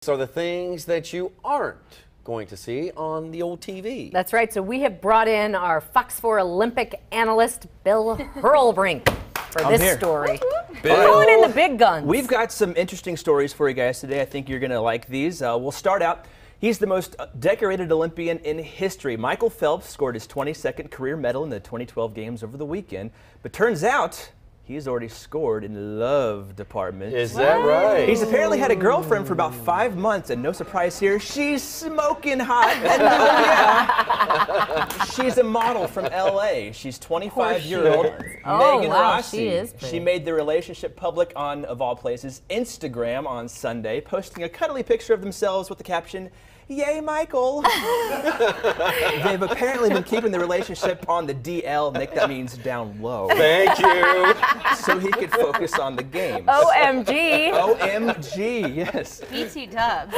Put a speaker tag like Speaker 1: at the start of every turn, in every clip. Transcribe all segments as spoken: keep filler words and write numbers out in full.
Speaker 1: Are the things that you aren't going to see on the old T V.
Speaker 2: That's right. So we have brought in our Fox four Olympic analyst, Bill Hurlbrink, for
Speaker 3: I'm
Speaker 2: this
Speaker 3: here.
Speaker 2: story.
Speaker 1: Bill.
Speaker 2: Throwing in the big guns.
Speaker 3: We've got some interesting stories for you guys today. I think you're going to like these. Uh, we'll start out. He's the most decorated Olympian in history. Michael Phelps scored his twenty-second career medal in the twenty twelve games over the weekend. But turns out he's already scored in the love department.
Speaker 1: Is that right?
Speaker 3: He's apparently had a girlfriend for about five months, and no surprise here, she's smoking hot. And yeah, she's a model from L A. She's twenty-five-year-old
Speaker 2: Oh,
Speaker 3: Megan
Speaker 2: wow,
Speaker 3: Rossi.
Speaker 2: she is pretty.
Speaker 3: She made the relationship public on, of all places, Instagram on Sunday, posting a cuddly picture of themselves with the caption, "Yay, Michael." They've apparently been keeping the relationship on the D L. Nick, that means down low.
Speaker 1: Thank you.
Speaker 3: So he could focus on the games.
Speaker 2: O M G.
Speaker 3: O M G, yes.
Speaker 4: B T Dubs.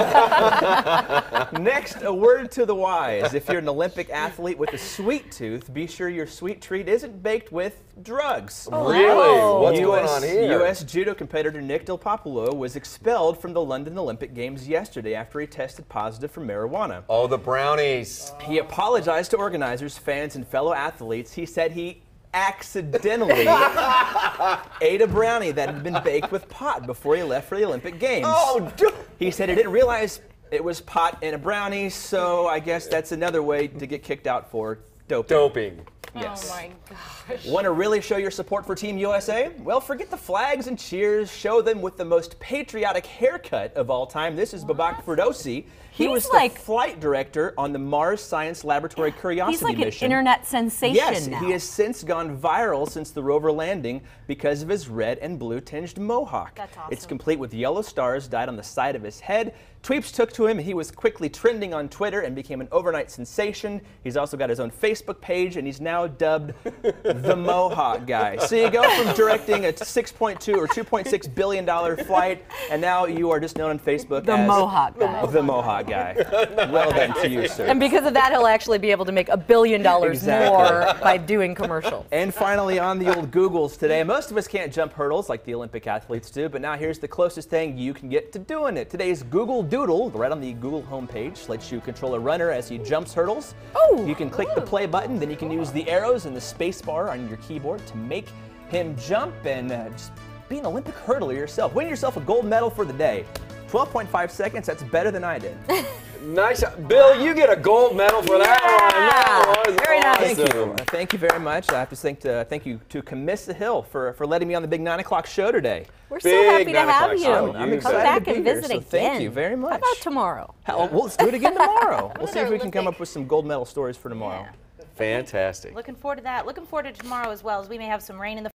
Speaker 3: Next, a word to the wise. If you're an Olympic athlete with a sweet tooth, be sure your sweet treat isn't baked with drugs.
Speaker 1: Really?
Speaker 2: Oh.
Speaker 1: What's
Speaker 3: U S,
Speaker 1: going on here?
Speaker 3: U S judo competitor Nick Del Popolo was expelled from the London Olympic Games yesterday after he tested positive for marijuana.
Speaker 1: Oh, the brownies.
Speaker 3: He apologized to organizers, fans, and fellow athletes. He said he accidentally ate a brownie that had been baked with pot before he left for the Olympic Games.
Speaker 1: Oh, dude.
Speaker 3: He said he didn't realize it was pot in a brownie, so I guess that's another way to get kicked out for doping.
Speaker 1: Doping.
Speaker 3: Yes.
Speaker 4: Oh my gosh.
Speaker 3: Want to really show your support for Team U S A? Well, forget the flags and cheers. Show them with the most patriotic haircut of all time. This is Babak Ferdosi. He
Speaker 5: He's
Speaker 3: was the
Speaker 5: like-
Speaker 3: flight director on the Mars Science Laboratory Curiosity
Speaker 5: He's like
Speaker 3: mission.
Speaker 5: an internet sensation
Speaker 3: Yes,
Speaker 5: now.
Speaker 3: he has since gone viral since the rover landing because of his red and blue tinged mohawk.
Speaker 4: That's awesome.
Speaker 3: It's complete with yellow stars dyed on the side of his head. Tweets took to him, and he was quickly trending on Twitter and became an overnight sensation. He's also got his own Facebook page, and he's now dubbed the Mohawk Guy. So you go from directing a six point two or two point six billion dollar flight, and now you are just known on Facebook
Speaker 5: The
Speaker 3: as
Speaker 5: Mohawk Guy.
Speaker 3: The Mohawk Guy. Well done to you, sir.
Speaker 2: And because of that, he'll actually be able to make a billion dollars
Speaker 3: Exactly.
Speaker 2: more by doing commercials.
Speaker 3: And finally, on the old Googles today, most of us can't jump hurdles like the Olympic athletes do, but now here's the closest thing you can get to doing it. Today's Google Doodle, right on the Google homepage, lets you control a runner as he jumps hurdles.
Speaker 2: Oh.
Speaker 3: You can click the play button, then you can use the arrows and the space bar on your keyboard to make him jump and uh, just be an Olympic hurdler yourself. Win yourself a gold medal for the day. twelve point five seconds, that's better than I did.
Speaker 1: Nice. Bill, you get a gold medal for that one. That was
Speaker 2: Very nice.
Speaker 3: Thank you.
Speaker 1: awesome.
Speaker 3: Uh, Thank you very much. I have to thank, to, thank you to Camissa Hill for, for letting me on the big nine o'clock show today.
Speaker 2: We're so
Speaker 1: Big
Speaker 2: happy to
Speaker 1: nine
Speaker 2: have
Speaker 1: o'clock
Speaker 2: you.
Speaker 1: show.
Speaker 3: I'm
Speaker 1: You
Speaker 3: excited
Speaker 2: Come
Speaker 3: to
Speaker 2: back
Speaker 3: be
Speaker 2: and
Speaker 3: here,
Speaker 2: visit
Speaker 3: so
Speaker 2: again.
Speaker 3: thank you very much.
Speaker 2: How about tomorrow?
Speaker 3: How- well, let's do it again tomorrow. We'll see if we
Speaker 4: Another
Speaker 3: can come
Speaker 4: Olympic-
Speaker 3: up with some gold medal stories for tomorrow.
Speaker 4: Yeah.
Speaker 1: Fantastic.
Speaker 4: Looking forward to that. Looking forward to tomorrow as well, as we may have some rain in the